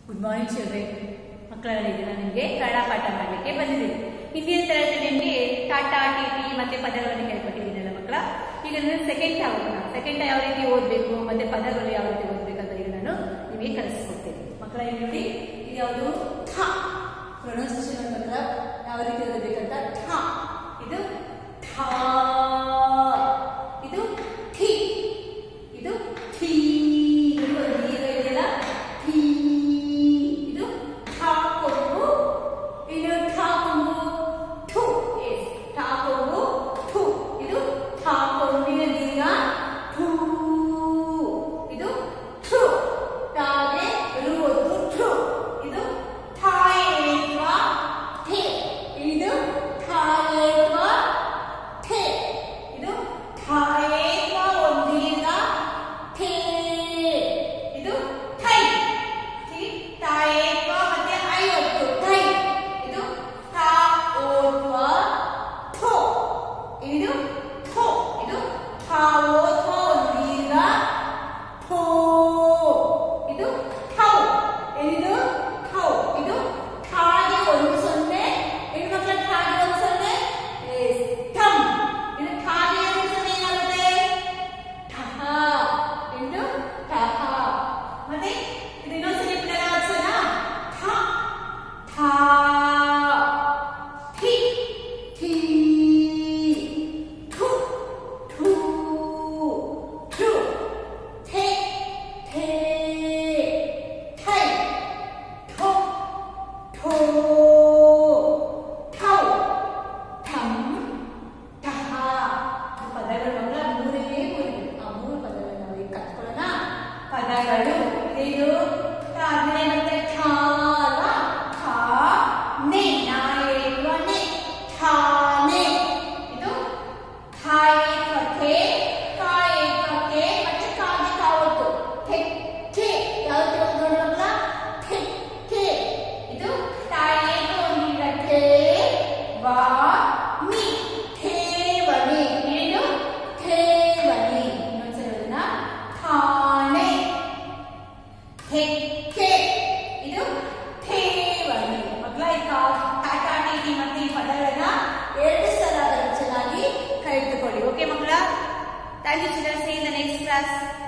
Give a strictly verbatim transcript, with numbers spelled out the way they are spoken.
Good morning children. ಮಕ್ಕಳಲ್ಲಿ ನಾನು ನಿಮಗೆ ಕನ್ನಡ ಪಾಠ ಮಾಡಲಿಕ್ಕೆ ಬಂದಿದ್ದೀನಿ. ಹಿಂದಿನ ತರಗತಿ ನಿಮಗೆ ಟಾಟಾ ಟಿ ಪಿ ಮತ್ತೆ ಪದಗಳನ್ನು ಹೇಳ್ಕೊಟ್ಟಿದ್ದೀನಲ್ಲ ಮಕ್ಕಳ. ಈಗ ನಾನು ಸೆಕೆಂಡ್ ಆಗೋಣ. ಸೆಕೆಂಡ್ ಯಾವ ರೀತಿ ಓದಬೇಕು ಮತ್ತೆ ಪದಗಳು ಯಾವ ರೀತಿ ಓದಬೇಕಂತ ಈಗ ನಾನು ನಿಮಗೆ ಕಲಿಸ್ಕೊಡ್ತೇನೆ. ಮಕ್ಕಳ ಇಲ್ಲಿ ನೋಡಿ, ಇದು ಯಾವುದು ಠ ಪ್ರೊನೌನ್ಸಿಯೇಷನ್ ಮಕ್ಕಳ ಯಾವ ರೀತಿ ಓದಬೇಕಂತ. ಠ ಇದು ಠ, ಇದು ಠಿ, ಇದು ಠೀ, ಇದು ದೀರ್ಘ ಇದೆಯಲ್ಲ ಠೀ, ಇದು ಠ ಕೊಂಬು, ಇದು ಠ ಕೊಂಬು ಠು, ಎಸ್ ಠ ಕೊಂಬು ಠು, ಇದು ಠ ಕೊಂಬಿನ ದೀರ್ಘ ಠೂ, ಇದು ಠು, ಟಾಗೆ ರು ಒತ್ತು ಠು, ಇದು ಠ ಏತ್ವ ಠೆ, ಇದು ಠ ಏತ್ವ ಠೆ, ಇದು ಠ ಏತ್ವ ಒಂದು ದೀರ್ಘ ಠೇ, ಇದು ಥೈ, ಠ ಏತ್ವ ಮತ್ತೆ ಐ ಒತ್ತು ಥೈ, ಇದು ಠ ಓತ್ವ ಠೋ, ಇದು ಠೋ, ಇದು ಠ ಓತ್ವ ಒಂದು ದೀರ್ಘ ಠೋ, ಇದು ಠೌ, ಇದು ಠೌ, ಇದು ಠಾಗೆ ಒಂದು ಸೊನ್ನೆ, ಇದು ಮಕ್ಕಳ ಠಾಗೆ ಒಂದು ಸೊನ್ನೆ ಎಸ್ ಠಂ, ಇದು ಠಾಗೆ ಒಂದು ಸೊನ್ನೆ ಏನಾಗುತ್ತೆ ಠಹ, ಇದು ಠಹ. ಮತ್ತೆ ಇದು ಇನ್ನೊಂದ್ಸರಿ ಪುನರಾವರ್ತಿಸೋಣ. ಠ ಠಾ, ಠಿ ಠೀ, ಠು ಠೂ, ಠೃ, ಠೆ ಠೇ, ಠೈ, ಠೊ ಠೋ, ಠೌ, ಠಂ, ಠಹ. ಪದಗಳು ಮಕ್ಕಳ ಮೂರೇ ಮೂರು. ಆ ಮೂರು ಪದಗಳನ್ನು ನಾವು ಈಗ ಕಲ್ತ್ಕೊಳ್ಳೋಣ. ಪದಗಳು ಇದು ಆದ್ಮೇಲೆ ಮತ್ತೆ ಠ ಅಲ್ಲ, ಠ ನೆ, ನಾ ಏತ್ವ ನೆ, ಠಾನೆ, ಇದು ಠ ಏತ್ವ ಠೆ, ಕ ಏತ್ವ ಕೆ, ಮತ್ತೆ ಕಾಗೆ ಕಾವತ್ತು ಠೆ ಠೆ, ಯಾವುದು ನೋಡಿ ಮಕ್ಕಳ ಠೆ ಠೆ, ಇದು ಠ ಏತ್ವ ಒಂದೀಗ ಠೇ ವಾ ನಿ, ಠೇವಣಿ, ಏನು ಠೇವಣಿ. ಇನ್ನೊಂದ್ಸಲ ಅದನ್ನ ಠಾಣೆ, ಹೆಕ್ಕೆ, ಇದು ಠೇವಣಿ. ಮಕ್ಕಳ ಈ ಟಾಟಾ ಟಿ ಟಿ ಮತ್ತೆ ಈ ಪದಗಳನ್ನ ಎರಡು ಸಲ ಚೆನ್ನಾಗಿ ಕಲಿತುಕೊಳ್ಳಿ. ಓಕೆ ಮಕ್ಕಳ, thank you children. See in the next class.